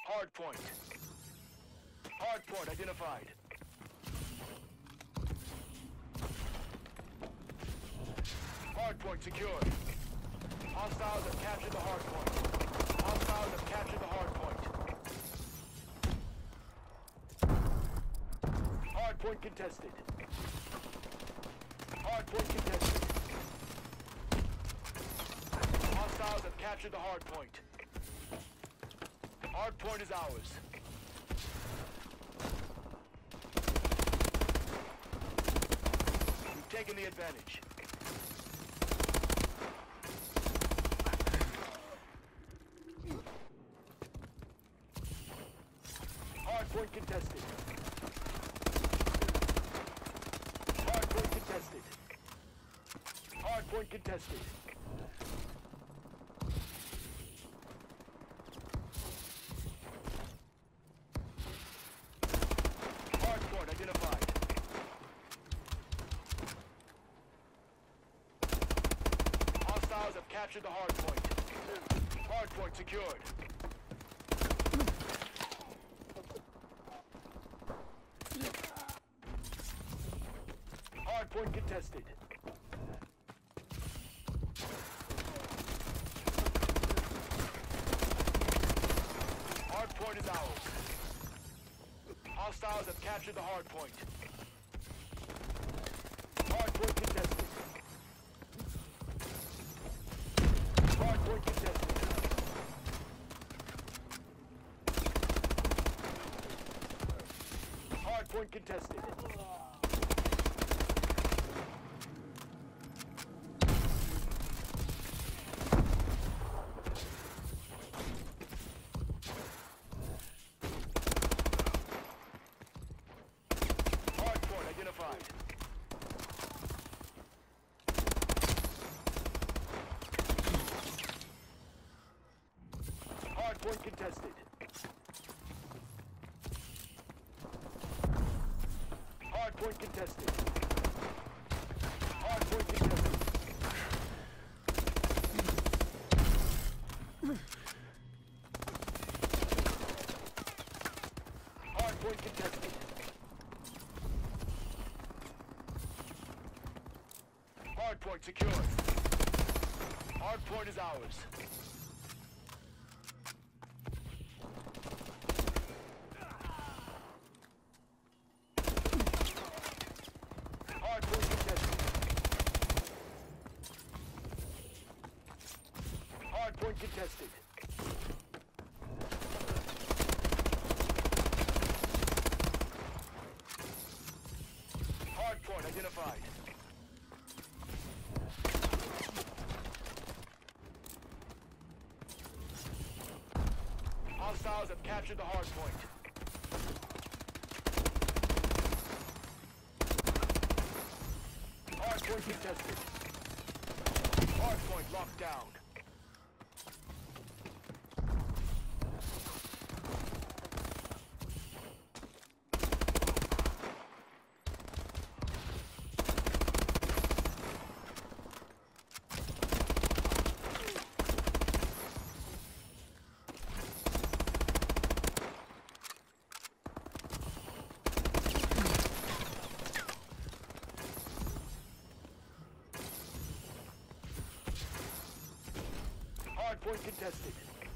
Hardpoint. Hardpoint identified. Hardpoint secured. Hostiles have captured the hardpoint. Hostiles have captured the hardpoint. Hardpoint contested. Hardpoint contested. Hostiles have captured the hardpoint. Hardpoint is ours. We've taken the advantage. Hardpoint contested. Hardpoint contested. Hardpoint contested. Hardpoint identified. Hostiles have captured the hardpoint. Hardpoint secured. Hardpoint contested. Hardpoint is ours. Hostiles have captured the hardpoint. Hardpoint contested. Hardpoint contested. Hardpoint contested. Identified. Hardpoint contested. Hardpoint contested. Hardpoint contested. Hardpoint contested. Hardpoint secured. Hardpoint is ours. Hardpoint contested. Hardpoint contested. Hardpoint identified. Hostiles have captured the hardpoint. Hardpoint contested. Hardpoint locked down. Hardpoint contested.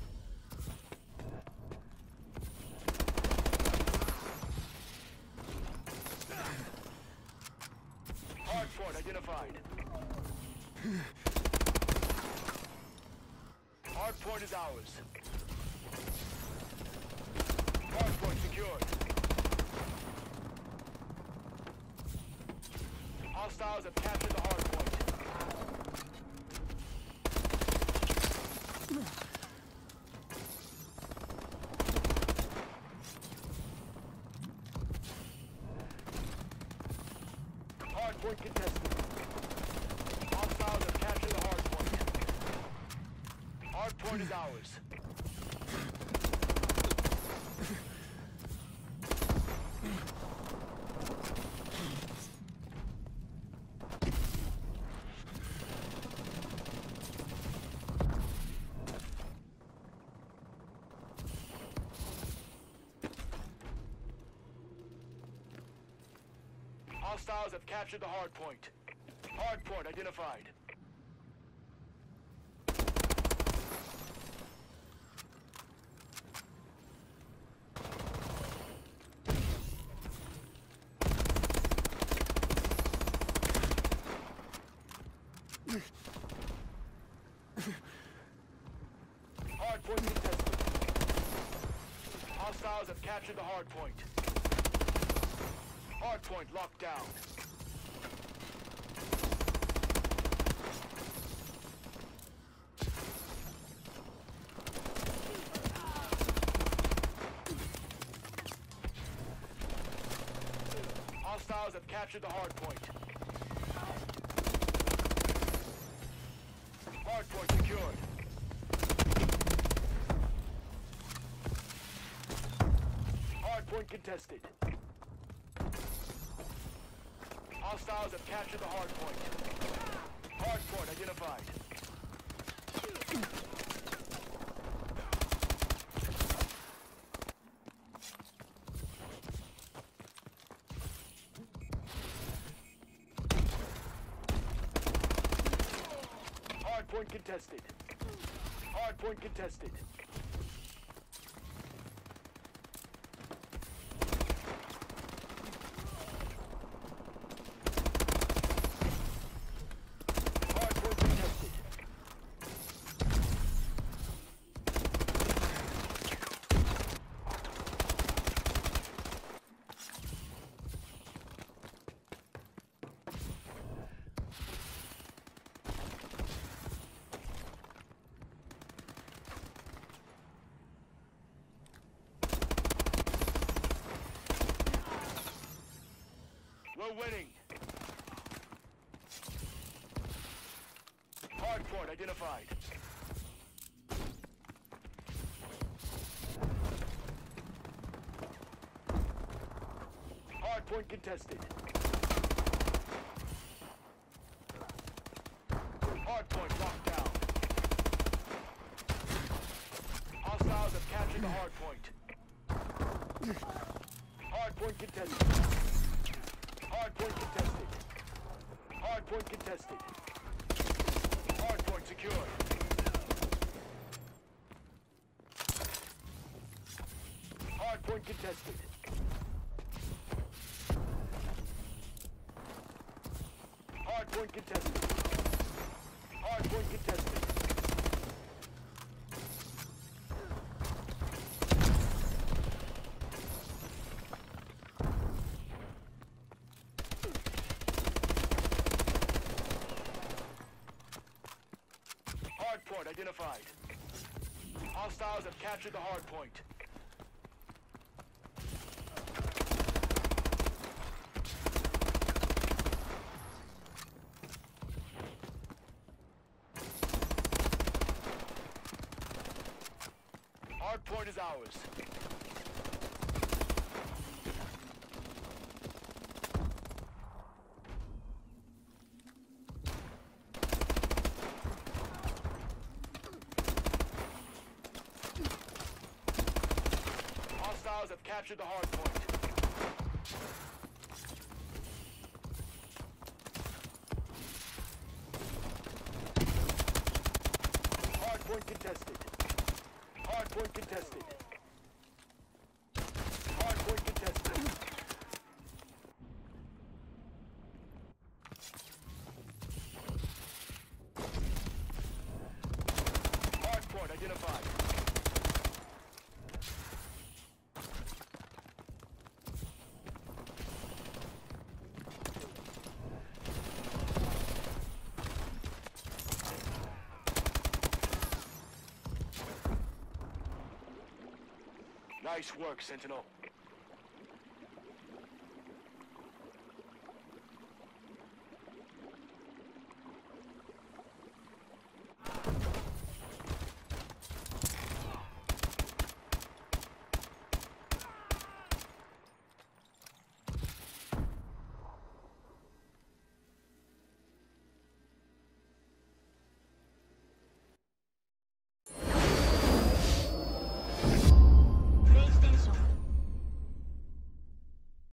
Hardpoint identified. Hardpoint is ours. Hardpoint secured. Hostiles have captured the hardpoint. Hardpoint contested. Hostiles have captured the hardpoint. Hardpoint is ours. Hostiles have captured the hard point. Hard point identified. Hard point contested. Hostiles have captured the hard point. Hard point locked down. Hostiles have captured the hard point. Hard point secured. Hard point contested. Hostiles have captured the hard point. Hard point identified. Hard point contested. Hard point contested. We're winning. Hard point identified. Hard point contested. Hard point locked down. Hostiles have captured the hard point. Hard point contested. Hard point contested. Hard point contested. Hard point secured. Hard point contested. Hard point contested. Hard point contested. Hard point identified. Hostiles have captured the hard point. Hard point is ours. Hostiles have captured the hard point. Hard point contested. Hard point contested. Hard point contested. Hard point identified. Nice work, Sentinel.